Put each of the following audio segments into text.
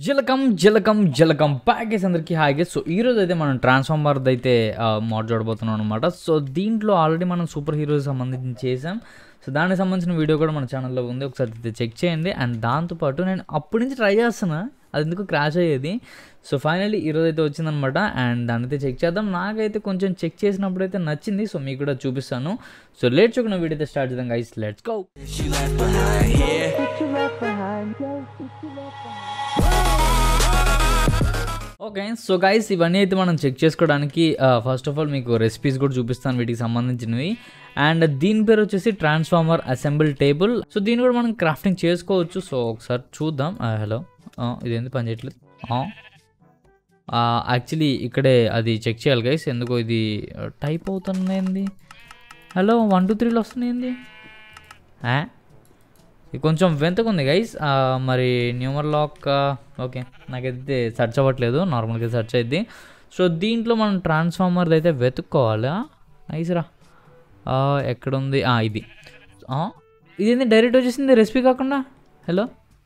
జలకం package అందరికీ హాయిగా. So ఈరోజు అయితే మనం ట్రాన్స్ఫార్మర్ది అయితే మోడ్ చూడబోతున్నాం అనమాట. సో దీంట్లో ఆల్రెడీ మనం సూపర్ హీరోస్ సంబంధించి చేసాం. సో దానికి సంబంధించిన వీడియో కూడా మన ఛానల్లో ఉంది, ఒకసారి అయితే చెక్ చేయండి. అండ్ దాంతోపాటు నేను అప్పటి నుంచి ట్రై చేస్తున్నా, అది ఎందుకు క్రాష్ అయ్యేది. సో ఫైనల్లీ ఈరోజు అయితే వచ్చిందనమాట. అండ్ దాన్ని అయితే చెక్ చేద్దాం. నాకైతే కొంచెం చెక్ చేసినప్పుడు అయితే నచ్చింది, సో మీకు కూడా చూపిస్తాను. సో లేట్ చూకున్న వీడియో అయితే స్టార్ట్ చేద్దాం guys, let's go. Okay, so guys ఇవన్నీ అయితే మనం చెక్ చేసుకోవడానికి ఫస్ట్ ఆఫ్ ఆల్ మీకు రెసిపీస్ కూడా చూపిస్తాను వీటికి సంబంధించినవి. అండ్ దీని పేరు వచ్చేసి ట్రాన్స్ఫార్మర్ అసెంబుల్ టేబుల్. సో దీన్ని కూడా మనం క్రాఫ్టింగ్ చేసుకోవచ్చు. సో ఒకసారి చూద్దాం. హలో, ఇదేంది పని చేయట్లేదు. యాక్చువల్లీ ఇక్కడే అది చెక్ చేయాలి గైస్, ఎందుకో ఇది టైప్ అవుతుంది. హలో 1 2 3 వస్తున్నాయింది. ఇది కొంచెం వెంతగా ఉంది గైస్. మరి న్యూమర్ లాక్ ఓకే, నాకైతే సెర్చ్ అవ్వట్లేదు, నార్మల్గా సెర్చ్ అయ్యింది. సో దీంట్లో మనం ట్రాన్స్ఫార్మర్ది అయితే వెతుక్కోవాలి. నైస్రా, ఎక్కడుంది? ఇది ఇదేంటి డైరెక్ట్ వచ్చేసింది రెసిపీ కాకుండా. హలో,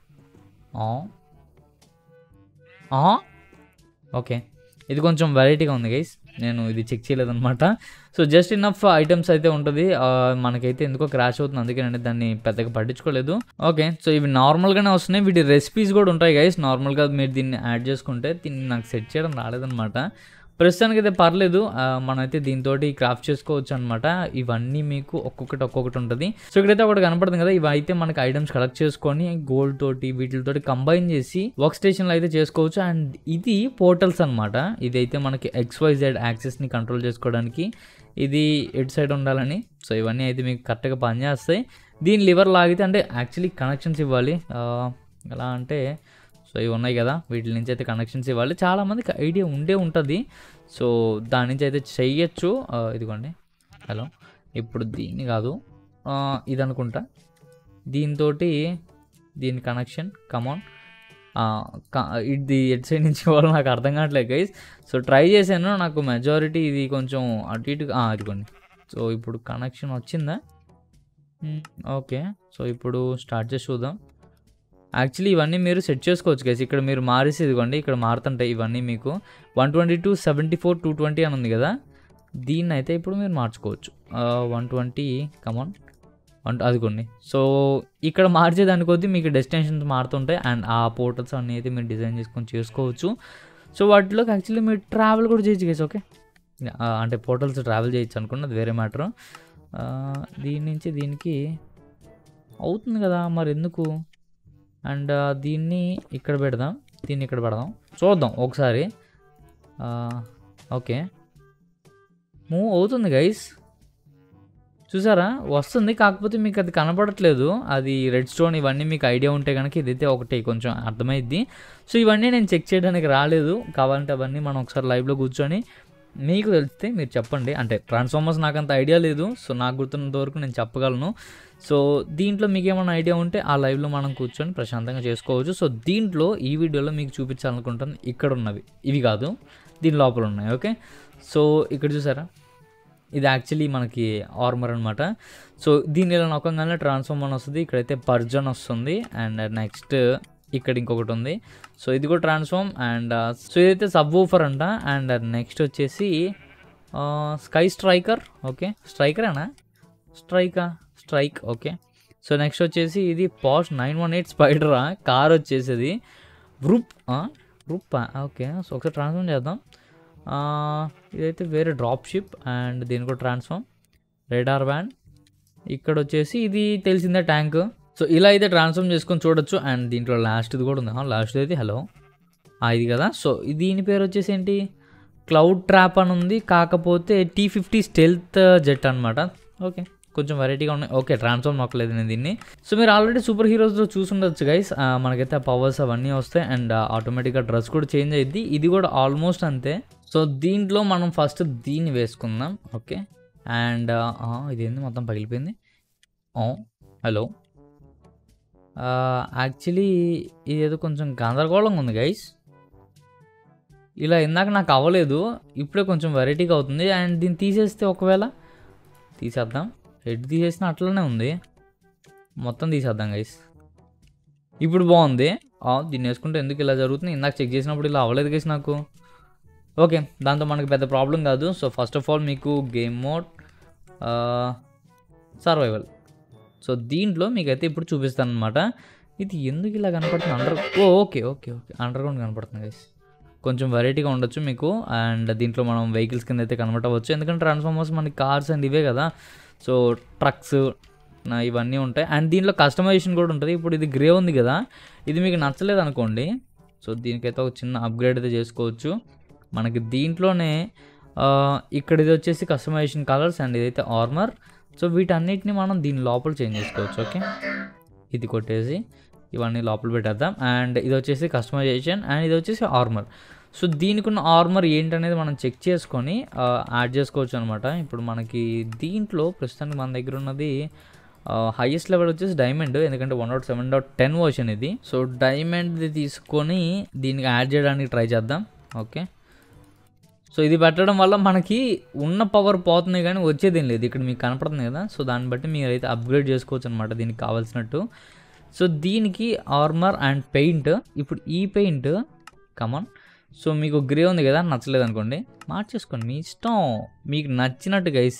ఓకే, ఇది కొంచెం వెరైటీగా ఉంది గైస్, నేను ఇది చెక్ చేయలేదన్నమాట. సో జస్ట్ ఇన్నఫ్ ఐటమ్స్ అయితే ఉంటుంది, మనకైతే ఎందుకో క్రాష్ అవుతుంది, అందుకే నేను దాన్ని పెద్దగా పట్టించుకోలేదు. ఓకే, సో ఇవి నార్మల్గానే వస్తున్నాయి, వీటి రెసిపీస్ కూడా ఉంటాయి గైస్. నార్మల్గా మీరు దీన్ని యాడ్ చేసుకుంటే దీన్ని నాకు సెట్ చేయడం రాలేదన్నమాట. ప్రస్తుతానికి అయితే పర్లేదు, మనమైతే దీంతో క్రాఫ్ట్ చేసుకోవచ్చు అనమాట. ఇవన్నీ మీకు ఒక్కొక్కటి ఉంటుంది. సో ఇక్కడైతే ఒకటి కనపడుతుంది కదా, ఇవి అయితే మనకి ఐటమ్స్ కలెక్ట్ చేసుకొని గోల్డ్ తోటి వీటితోటి కంబైన్ చేసి వర్క్ స్టేషన్లో అయితే చేసుకోవచ్చు. అండ్ ఇది పోర్టల్స్ అనమాట. ఇది అయితే మనకి XYZ యాక్సెస్ని కంట్రోల్ చేసుకోవడానికి ఇది ఎటు సైడ్ ఉండాలని. సో ఇవన్నీ అయితే మీకు కరెక్ట్గా పనిచేస్తాయి. దీని లివర్ లాగితే, అంటే యాక్చువల్లీ కనెక్షన్స్ ఇవ్వాలి. ఎలా అంటే, సో ఇవి ఉన్నాయి కదా, వీటి నుంచి అయితే కనెక్షన్స్ ఇవ్వాలి. చాలామందికి ఐడియా ఉంటుంది. సో దాని నుంచి అయితే చెయ్యొచ్చు. ఇదిగోండి. హలో, ఇప్పుడు దీన్ని కాదు, ఇది అనుకుంటా. దీంతో దీని కనెక్షన్ కమాన్, ఇది ఎట్ సైడ్ నుంచి ఇవ్వాలి నాకు అర్థం కావట్లేదు గైస్. సో ట్రై చేశాను, నాకు మెజారిటీ ఇది కొంచెం అటు ఇటు. ఇదిగోండి. సో ఇప్పుడు కనెక్షన్ వచ్చిందా? ఓకే, సో ఇప్పుడు స్టార్ట్ చేసి చూద్దాం. యాక్చువల్లీ ఇవన్నీ మీరు సెట్ చేసుకోవచ్చు గైస్. ఇక్కడ మీరు మారేసి ఇదిగోండి, ఇక్కడ మారుతుంటాయి ఇవన్నీ. మీకు 122 74 220 అని ఉంది కదా, దీన్ని అయితే ఇప్పుడు మీరు మార్చుకోవచ్చు. 120 కమాన్ అదిగోండి. సో ఇక్కడ మార్చేదాని కొద్దీ మీకు డెస్టినేషన్స్ మారుతుంటాయి. అండ్ ఆ పోర్టల్స్ అన్నీ అయితే మీరు డిజైన్ చేసుకొని చేసుకోవచ్చు. సో వాటిలోకి యాక్చువల్లీ మీరు ట్రావెల్ కూడా చేయొచ్చు గైస్. ఓకే, అంటే పోర్టల్స్ ట్రావెల్ చేయొచ్చు అనుకున్నది వేరే మ్యాటర్. దీని నుంచి దీనికి అవుతుంది కదా, మరి ఎందుకు? అండ్ దీన్ని ఇక్కడ పెడదాం, దీన్ని ఇక్కడ పెడదాం, చూద్దాం ఒకసారి. ఓకే, మూవ్ అవుతుంది గైస్, చూసారా? వస్తుంది, కాకపోతే మీకు అది కనపడట్లేదు. అది రెడ్ స్టోన్ ఇవన్నీ మీకు ఐడియా ఉంటే కనుక ఇదైతే ఒకటి కొంచెం అర్థమైద్ది. సో ఇవన్నీ నేను చెక్ చేయడానికి రాలేదు, కావాలంటే అవన్నీ మనం ఒకసారి లైవ్లో కూర్చొని మీకు తెలిస్తే మీరు చెప్పండి. అంటే ట్రాన్స్ఫార్మర్స్ నాకు అంత ఐడియా లేదు, సో నాకు గుర్తున్నంత వరకు నేను చెప్పగలను. సో దీంట్లో మీకు ఏమైనా ఐడియా ఉంటే ఆ లైవ్లో మనం కూర్చొని ప్రశాంతంగా చేసుకోవచ్చు. సో దీంట్లో ఈ వీడియోలో మీకు చూపించాలనుకుంటాను ఇక్కడ ఉన్నవి, ఇవి కాదు, దీని లోపల ఉన్నాయి. ఓకే, సో ఇక్కడ చూసారా, ఇది యాక్చువల్లీ మనకి ఆర్మర్ అనమాట. సో దీని ఇలా నొక్కగానే ట్రాన్స్ఫార్మర్ వస్తుంది, ఇక్కడైతే పర్జన్ వస్తుంది. అండ్ నెక్స్ట్ ఇక్కడ ఇంకొకటి ఉంది, సో ఇది కూడా ట్రాన్స్ఫార్మ్. అండ్ సో ఇదైతే సబ్ వూఫర్ అంట. అండ్ నెక్స్ట్ వచ్చేసి స్కై స్ట్రైకర్. ఓకే, స్ట్రైకరేనా? స్ట్రైక్. ఓకే, సో నెక్స్ట్ వచ్చేసి ఇది పాష్ 918 స్పైడరా కార్ వచ్చేసేది. రూప్. ఓకే, సో ఒకసారి ట్రాన్స్ఫార్మ్ చేద్దాం. ఇదైతే వేరే డ్రాప్ షిప్. అండ్ దీని కూడా ట్రాన్స్ఫార్మ్. Radar van. ఇక్కడ వచ్చేసి ఇది తెలిసిందే ట్యాంక్. సో ఇలా అయితే ట్రాన్స్ఫార్మ్ చేసుకొని చూడొచ్చు. అండ్ దీంట్లో లాస్ట్ది కూడా ఉంది. లాస్ట్ అయితే హలో, ఇది కదా. సో దీని పేరు వచ్చేసి ఏంటి, క్లౌడ్ ట్రాప్ అని ఉంది, కాకపోతే T50 స్టెల్త్ జెట్ అనమాట. ఓకే, కొంచెం వెరైటీగా ఉన్నాయి. ఓకే, ట్రాన్స్ఫార్మ్ నొక్కలేదు నేను దీన్ని. సో మీరు ఆల్రెడీ సూపర్ హీరోస్లో చూసుండొచ్చు గైస్, మనకైతే పవర్స్ అవన్నీ వస్తాయి. అండ్ ఆటోమేటిక్గా డ్రెస్ కూడా చేంజ్ అయ్యిద్ది. ఇది కూడా ఆల్మోస్ట్ అంతే. సో దీంట్లో మనం ఫస్ట్ దీన్ని వేసుకుందాం. ఓకే, అండ్ ఇదేంది మొత్తం పగిలిపోయింది. హలో, యాక్చువల్లీ ఇదేదో కొంచెం గందరగోళంగా ఉంది గైస్. ఇలా ఇందాక నాకు అవ్వలేదు, ఇప్పుడే కొంచెం వెరైటీగా అవుతుంది. అండ్ దీన్ని తీసేస్తే, ఒకవేళ తీసేద్దాం, హెడ్ తీసేసిన అట్లనే ఉంది, మొత్తం తీసేద్దాం గైస్. ఇప్పుడు బాగుంది. దీన్ని వేసుకుంటే ఎందుకు ఇలా జరుగుతుంది, ఇందాక చెక్ చేసినప్పుడు ఇలా అవ్వలేదు గైస్ నాకు. ఓకే, దాంతో మనకు పెద్ద ప్రాబ్లం కాదు. సో ఫస్ట్ ఆఫ్ ఆల్ మీకు గేమ్ మోడ్, సర్వైవల్. సో దీంట్లో మీకైతే ఇప్పుడు చూపిస్తాను అనమాట. ఇది ఎందుకు ఇలా కనపడుతుంది, okay okay okay underground కనపడుతుంది గైస్. కొంచెం వెరైటీగా ఉండొచ్చు మీకు. అండ్ దీంట్లో మనం వెహికల్స్ కింద అయితే కన్వర్ట్ అవ్వచ్చు, ఎందుకంటే ట్రాన్స్ఫార్మర్స్ మనకి కార్స్ అండ్ ఇవే కదా. సో ట్రక్స్ ఇవన్నీ ఉంటాయి. అండ్ దీంట్లో కస్టమైజేషన్ కూడా ఉంటుంది. ఇప్పుడు ఇది గ్రే ఉంది కదా, ఇది మీకు నచ్చలేదు అనుకోండి, సో దీనికైతే ఒక చిన్న అప్గ్రేడ్ అయితే చేసుకోవచ్చు. మనకి దీంట్లోనే ఇక్కడ ఇది వచ్చేసి కస్టమైజేషన్ కలర్స్ అండ్ ఇదైతే ఆర్మర్. సో వీటన్నిటిని మనం దీని లోపల చేంజ్ చేసుకోవచ్చు. ఓకే, ఇది కొట్టేసి ఇవన్నీ లోపల పెట్టేద్దాం. అండ్ ఇది వచ్చేసి కస్టమైజేషన్ అండ్ ఇది వచ్చేసి ఆర్మర్. సో దీనికి ఉన్న ఆర్మర్ ఏంటనేది మనం చెక్ చేసుకొని యాడ్ చేసుకోవచ్చు అనమాట. ఇప్పుడు మనకి దీంట్లో ప్రస్తుతానికి మన దగ్గర ఉన్నది హైయెస్ట్ లెవెల్ వచ్చేసి డైమండ్, ఎందుకంటే 1.7.10 వర్షన్ ఇది. సో డైమండ్ది తీసుకొని దీనికి యాడ్ చేయడానికి ట్రై చేద్దాం. ఓకే, సో ఇది పెట్టడం వల్ల మనకి ఉన్న పవర్ పోతుంది కానీ వచ్చేదేం లేదు, ఇక్కడ మీకు కనపడుతుంది కదా. సో దాన్ని బట్టి మీరు అయితే అప్గ్రేడ్ చేసుకోవచ్చు అనమాట దీనికి కావాల్సినట్టు. సో దీనికి ఆర్మర్ అండ్ పెయింట్. ఇప్పుడు ఈ పెయింట్ కమాన్, సో మీకు గ్రే ఉంది కదా, నచ్చలేదు అనుకోండి మార్చేసుకోండి, మీ ఇష్టం, మీకు నచ్చినట్టు గైస్.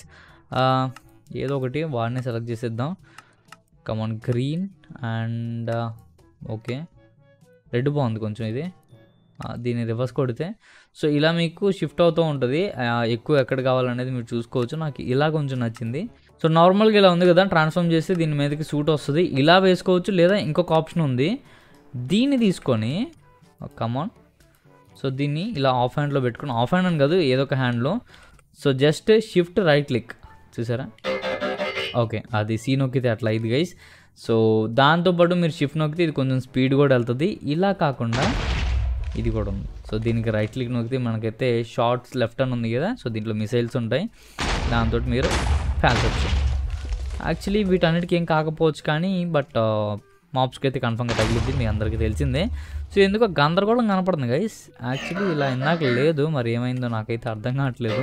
ఏదో ఒకటి వాడిని సెలెక్ట్ చేసేద్దాం. Come on green and okay, red బాగుంది కొంచెం ఇది. దీన్ని రివర్స్ కొడితే సో ఇలా మీకు షిఫ్ట్ అవుతూ ఉంటుంది, ఎక్కువ ఎక్కడ కావాలనేది మీరు చూసుకోవచ్చు. నాకు ఇలా కొంచెం నచ్చింది. సో నార్మల్గా ఇలా ఉంది కదా, ట్రాన్స్ఫార్మ్ చేస్తే దీని మీదకి సూట్ వస్తుంది, ఇలా వేసుకోవచ్చు. లేదా ఇంకొక ఆప్షన్ ఉంది, దీన్ని తీసుకొని కమాన్, సో దీన్ని ఇలా ఆఫ్ హ్యాండ్లో పెట్టుకుని, ఆఫ్ హ్యాండ్ అని కాదు ఏదో ఒక హ్యాండ్లో. So just shift right click, చూసారా? ఓకే, అది సీ నొక్కితే అట్లా ఇది గైస్. సో దాంతోపాటు మీరు షిఫ్ట్ నొక్కితే ఇది కొంచెం స్పీడ్ కూడా వెళ్తుంది. ఇలా కాకుండా ఇది కూడా ఉంది. సో దీనికి రైట్ క్లిక్ నొక్కితే మనకైతే షార్ట్స్ లెఫ్ట్ అని ఉంది కదా, సో దీంట్లో మిసైల్స్ ఉంటాయి, దాంతో మీరు పేల్చవచ్చు. యాక్చువల్లీ వీటన్నిటికీ ఏం కాకపోవచ్చు కానీ బట్ మాప్స్కి అయితే కన్ఫర్మ్గా తగిలిద్ది, మీ అందరికీ తెలిసిందే. సో ఎందుకో గందరగోళం కనపడుతుంది గైస్. యాక్చువల్లీ ఇలా ఇందాక లేదు, మరి ఏమైందో నాకైతే అర్థం కావట్లేదు.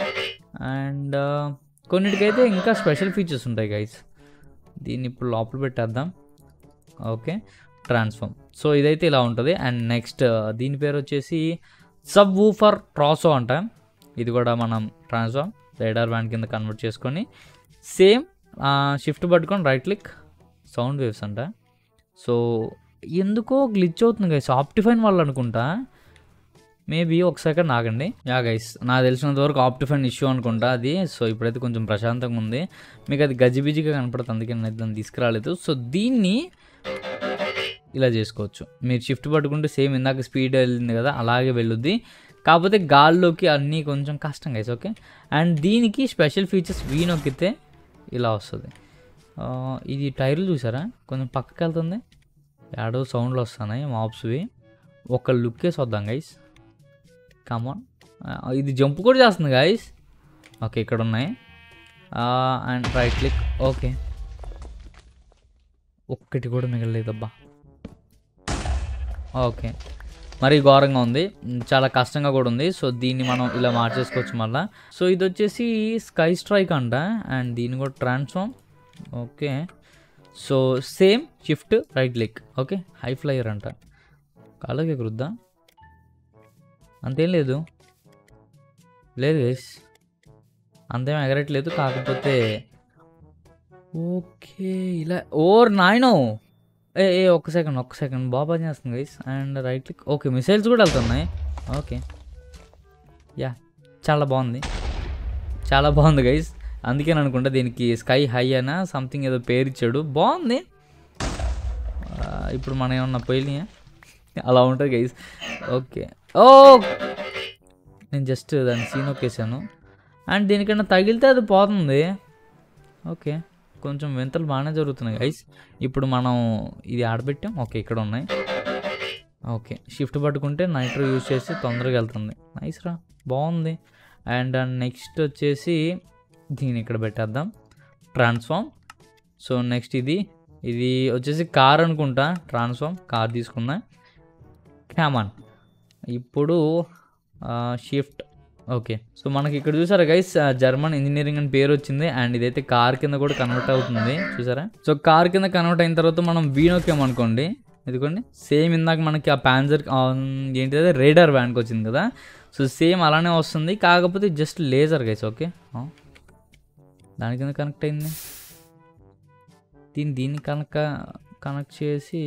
అండ్ కొన్నిటికైతే ఇంకా స్పెషల్ ఫీచర్స్ ఉంటాయి గైస్. దీన్ని ఇప్పుడు లోపల పెట్టేద్దాం. Okay, transform. సో ఇదైతే ఇలా ఉంటుంది. అండ్ నెక్స్ట్ దీని పేరు వచ్చేసి సబ్ వూఫర్ ట్రాసో అంట. ఇది కూడా మనం ట్రాన్స్ఫార్మ్ రేడార్ బ్యాండ్ కింద కన్వర్ట్ చేసుకొని సేమ్ షిఫ్ట్ పట్టుకొని రైట్ క్లిక్ సౌండ్ వేవ్స్ అంట. సో ఎందుకో గ్లిచ్ అవుతుంది గైస్, ఆప్టిఫైన్ వాళ్ళు అనుకుంటా, మేబీ ఒక సెకండ్ ఆగండి. యా గైస్, నాకు తెలిసినంత వరకు ఆప్టిఫైన్ ఇష్యూ అనుకుంటా అది. సో ఇప్పుడైతే కొంచెం ప్రశాంతంగా ఉంది, మీకు అది గజిబిజిగా కనపడుతుంది, అందుకే నేను దాన్ని తీసుకురాలేదు. సో దీన్ని ఇలా చేసుకోవచ్చు. మీరు షిఫ్ట్ పట్టుకుంటే సేమ్ ఇందాక స్పీడ్ వెళ్ళింది కదా అలాగే వెళ్ళుద్ది, కాకపోతే గాల్లోకి అన్నీ కొంచెం కష్టం గైస్. ఓకే, అండ్ దీనికి స్పెషల్ ఫీచర్స్ వీ నొక్కితే ఇలా వస్తుంది. ఇది టైర్లు చూసారా కొంచెం పక్కకి వెళ్తుంది, ఏడో సౌండ్లు వస్తున్నాయి మాప్స్వి. ఒక లుక్ వేసి వద్దాం గైస్, కమాన్. ఇది జంప్ కూడా చేస్తుంది గైస్. ఓకే, ఇక్కడ ఉన్నాయి. And right click. ఓకే, ఒక్కటి కూడా మిగలలేదబ్బా. ఓకే, మరి ఘోరంగా ఉంది, చాలా కష్టంగా కూడా ఉంది. సో దీన్ని మనం ఇలా మార్చేసుకోవచ్చు మళ్ళీ. సో ఇది వచ్చేసి స్కై స్ట్రైక్ అంట, అండ్ దీన్ని కూడా transform. Okay, so same shift right click. Okay, high flyer అంట, కాళ్ళకి ఎగురుద్దా, అంతేం లేదు గైస్, అంతేం ఎగరట్లేదు. కాకపోతే ఓకే ఇలా ఓర్ నాయనో, ఒక్క సెకండ్ బాగా చేస్తుంది guys. And right click. Okay, missiles కూడా వెళ్తున్నాయి. ఓకే, యా చాలా బాగుంది గైస్. అందుకే అనుకుంటా దీనికి స్కై హై అయినా సంథింగ్ ఏదో పేరు ఇచ్చాడు, బాగుంది. ఇప్పుడు మనం ఏమన్నా పోయినాయా, అలా ఉంటుంది గైస్. ఓకే, నేను జస్ట్ దాన్ని సీన్ ఒకేసాను, అండ్ దీనికన్నా తగిలితే అది పోతుంది. ఓకే, కొంచెం వింతలు బాగానే జరుగుతున్నాయి గైస్. ఇప్పుడు మనం ఇది ఆడబెట్టాం. ఓకే, ఇక్కడ ఉన్నాయి. ఓకే, షిఫ్ట్ పట్టుకుంటే నైట్రో యూజ్ చేసి తొందరగా వెళ్తుంది. నైస్ రా, బాగుంది. అండ్ నెక్స్ట్ వచ్చేసి దీన్ని ఇక్కడ పెట్టేద్దాం, ట్రాన్స్ఫార్మ్. సో నెక్స్ట్ ఇది వచ్చేసి కార్ అనుకుంటా, ట్రాన్స్ఫార్మ్ కార్ తీసుకున్నా. క్యామాన్ ఇప్పుడు షిఫ్ట్. ఓకే, సో మనకి ఇక్కడ చూసారా గైస్, జర్మన్ ఇంజనీరింగ్ అని పేరు వచ్చింది. అండ్ ఇదైతే కార్ కింద కూడా కన్వర్ట్ అవుతుంది, చూసారా? సో కార్ కింద కన్వర్ట్ అయిన తర్వాత మనం వీ నొక్కామనుకోండి, ఇదిగోండి సేమ్ ఇందాక మనకి ఆ ప్యాన్జర్ ఏంటిది రేడార్ వ్యాన్కి వచ్చింది కదా, సో సేమ్ అలానే వస్తుంది, కాకపోతే జస్ట్ లేజర్ గైస్. ఓకే దాని కింద కనెక్ట్ అయింది, దీన్ని కనెక్ట్ చేసి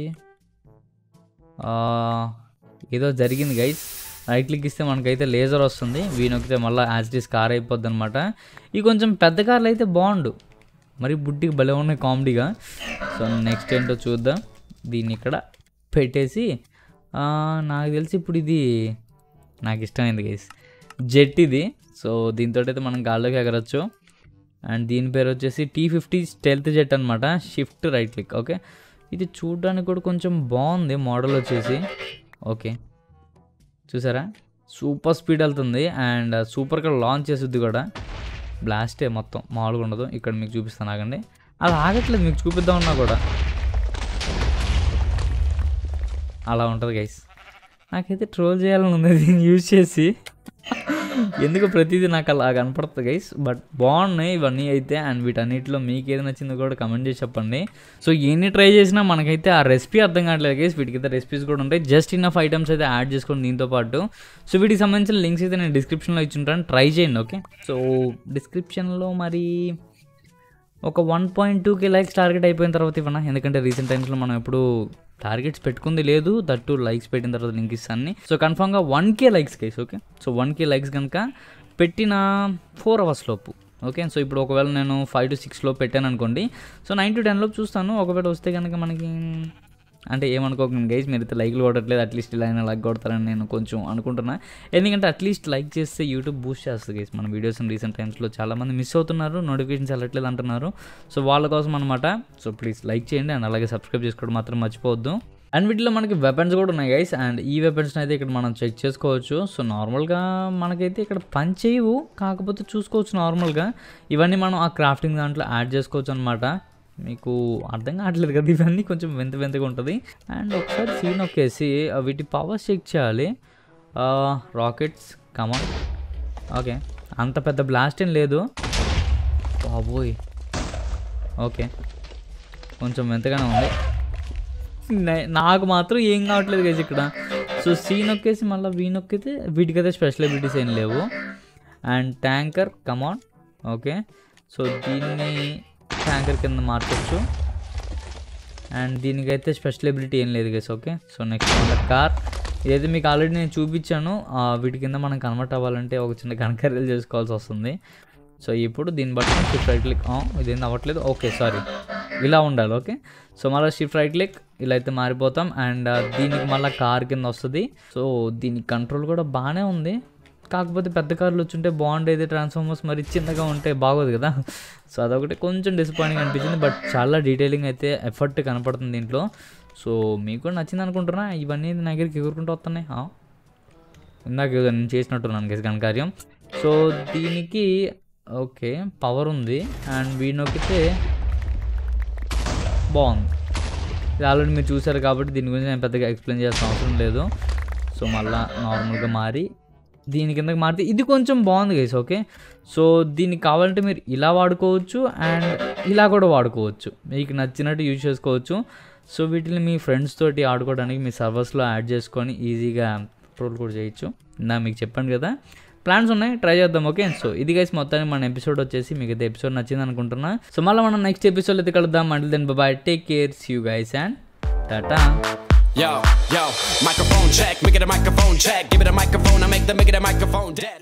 ఏదో జరిగింది గైస్. రైట్ క్లిక్ ఇస్తే మనకైతే లేజర్ వస్తుంది, నొక్కితే మళ్ళీ యాజ్టీస్ కార్ అయిపోద్ది అనమాట. ఇవి కొంచెం పెద్ద కార్లు అయితే బాగుండు, మరి బుడ్డికి భలే ఉన్నాయి కామెడీగా. సో నెక్స్ట్ ఏంటో చూద్దాం. దీన్ని ఇక్కడ పెట్టేసి నాకు తెలిసి ఇప్పుడు ఇది నాకు ఇష్టమైంది గైస్, జెట్ ఇది. సో దీంతో అయితే మనం గాల్లోకి ఎగరచ్చు. అండ్ దీని పేరు వచ్చేసి T-50 స్టెల్త్ జెట్ అనమాట. Shift right click. ఓకే ఇది చూడడానికి కూడా కొంచెం బాగుంది మోడల్ వచ్చేసి. ఓకే చూసారా సూపర్ స్పీడ్ వెళ్తుంది అండ్ సూపర్గా లాంచ్ చేస్తుంది కూడా. బ్లాస్టే మొత్తం మామూలుగా ఉండదు. ఇక్కడ మీకు చూపిస్తాను ఆగండి, అది ఆగట్లేదు, మీకు చూపిద్దామన్నా కూడా అలా ఉంటుంది గైస్. నాకైతే ట్రోల్ చేయాలని ఉంది దీన్ని యూజ్ చేసి, ఎందుకు ప్రతిదీ నాకు అలా కనపడుతుంది గైస్. బట్ బాగున్నాయి ఇవన్నీ అయితే. అండ్ వీటన్నిటిలో మీకు ఏది నచ్చిందో కూడా కమెంట్ చేసి చెప్పండి. సో ఎన్ని ట్రై చేసినా మనకైతే ఆ రెసిపీ అర్థం కావట్లేదు గైస్. వీటికైతే రెసిపీస్ కూడా ఉంటాయి, జస్ట్ ఇన్నఫ్ ఐటమ్స్ అయితే యాడ్ చేసుకోండి దీంతో పాటు. సో వీటికి సంబంధించిన లింక్స్ అయితే నేను డిస్క్రిప్షన్లో ఇచ్చుంటాను, ట్రై చేయండి. ఓకే సో డిస్క్రిప్షన్లో మరి ఒక 1.2K లైక్స్ టార్గెట్ అయిపోయిన తర్వాత ఇవ్వనా, ఎందుకంటే రీసెంట్ టైమ్స్లో మనం ఎప్పుడు టార్గెట్స్ పెట్టుకుంది లేదు, దట్టు లైక్స్ పెట్టిన తర్వాత లింక్ ఇస్తాను. సో కన్ఫామ్గా 1K లైక్స్ కేసు. ఓకే సో 1K లైక్స్ కనుక పెట్టిన 4 hours లోపు. ఓకే సో ఇప్పుడు ఒకవేళ నేను 5 to 6 లోపు పెట్టాను అనుకోండి, సో 9 to 10 లోపు చూస్తాను. ఒకవేళ వస్తే కనుక మనకి అంటే ఏమనుకోకండి గైస్, మీరైతే లైక్లు కొట్టట్లేదు, అట్లీస్ట్ ఇలా అయినా లైక్ కొడతారని నేను కొంచెం అనుకుంటున్నా. ఎందుకంటే అట్లీస్ట్ లైక్ చేస్తే యూట్యూబ్ బూస్ట్ చేస్తుంది గైస్ మన వీడియోస్ని. రీసెంట్ టైమ్స్లో చాలామంది మిస్ అవుతున్నారు, నోటిఫికేషన్స్ వెళ్ళట్లేదు అంటున్నారు. సో వాళ్ళ కోసం అనమాట. సో ప్లీజ్ లైక్ చేయండి అండ్ అలాగే సబ్స్క్రైబ్ చేసుకోవడం మాత్రం మర్చిపోవద్దు. అండ్ వీటిలో మనకి వెపన్స్ కూడా ఉన్నాయి గైస్. అండ్ ఈ వెపన్స్ని అయితే ఇక్కడ మనం చెక్ చేసుకోవచ్చు. సో నార్మల్గా మనకైతే ఇక్కడ పని చేయవు, కాకపోతే చూసుకోవచ్చు నార్మల్గా. ఇవన్నీ మనం ఆ క్రాఫ్టింగ్ దాంట్లో యాడ్ చేసుకోవచ్చు అనమాట. మీకు అర్థం కావట్లేదు కదా, ఇవన్నీ కొంచెం వింతగా ఉంటుంది. అండ్ ఒకసారి సీన్ నొక్కేసి వీటి పవర్స్ చెక్ చేయాలి. Rockets come on. ఓకే అంత పెద్ద బ్లాస్ట్ ఏం లేదు బాబోయ్. ఓకే కొంచెం వింతగానే ఉంది, నాకు మాత్రం ఏం కావట్లేదు గైస్ ఇక్కడ. సో సీ నొక్కేసి మళ్ళీ నొక్కితే వీటికైతే స్పెషల్ ఎబిలిటీస్ ఏం లేవు. And tanker come on. Okay so దీన్ని ట్యాంకర్ కింద మార్చచ్చు. అండ్ దీనికైతే స్పెషల్ ఎబిలిటీ ఏం లేదు గైస్. ఓకే సో నెక్స్ట్ మన కార్, ఇదైతే మీకు ఆల్రెడీ నేను చూపించాను. వీటి కింద మనం కన్వర్ట్ అవ్వాలంటే ఒక చిన్న కనకర్రలు చేసుకోవాల్సి వస్తుంది. సో ఇప్పుడు దీన్ని బట్టి షిఫ్ట్ రైట్ క్లిక్, ఇదేం అవ్వట్లేదు. ఓకే సారీ ఇలా ఉండాలి. ఓకే సో మళ్ళీ షిఫ్ట్ రైట్ క్లిక్ ఇలా అయితే మారిపోతాం. అండ్ దీనికి మళ్ళీ కార్ కింద వస్తుంది. సో దీని కంట్రోల్ కూడా బాగానే ఉంది, కాకపోతే పెద్ద కార్లు వచ్చుంటే బాగుండేది. ట్రాన్స్ఫార్మర్స్ మరి చిన్నగా ఉంటే బాగోదు కదా. సో అదొకటి కొంచెం డిసప్పాయింటింగ్ అనిపించింది. బట్ చాలా డీటెయిలింగ్ అయితే ఎఫర్ట్ కనపడుతుంది దీంట్లో. సో మీకు కూడా నచ్చింది అనుకుంటున్నా. ఇవన్నీ నా దగ్గరికి ఎగురుకుంటూ వస్తున్నాయి. ఇందాక నేను చేసినట్టున్నాను గైస్ ఘనకార్యం. సో దీనికి ఓకే పవర్ ఉంది అండ్ వీడినొక్కితే బాగుంది. ఇది ఆల్రెడీ మీరు చూసారు కాబట్టి దీని గురించి నేను పెద్దగా ఎక్స్ప్లెయిన్ చేయాల్సిన అవసరం లేదు. సో మళ్ళీ నార్మల్గా మారి దీని కిందకి మారితే ఇది కొంచెం బాగుంది గైస్. ఓకే సో దీనికి కావాలంటే మీరు ఇలా వాడుకోవచ్చు అండ్ ఇలా కూడా వాడుకోవచ్చు, మీకు నచ్చినట్టు యూజ్ చేసుకోవచ్చు. సో వీటిని మీ ఫ్రెండ్స్ తోటి ఆడుకోవడానికి మీ సర్వర్స్లో యాడ్ చేసుకొని ఈజీగా ట్రోల్ కూడా చేయొచ్చు. ఇందా మీకు చెప్పాను కదా, ప్లాన్స్ ఉన్నాయి, ట్రై చేద్దాం. ఓకే సో ఇది గైస్ మొత్తానికి మన ఎపిసోడ్ వచ్చేసి మీకు అయితే ఎపిసోడ్ నచ్చింది అనుకుంటున్నా. సో మళ్ళీ మనం నెక్స్ట్ ఎపిసోడ్ అయితే కలుద్దాం. Until then bye, take care, see you guys and tata. Yo, microphone check, make it a microphone check. Give it a microphone, I make it a microphone dead.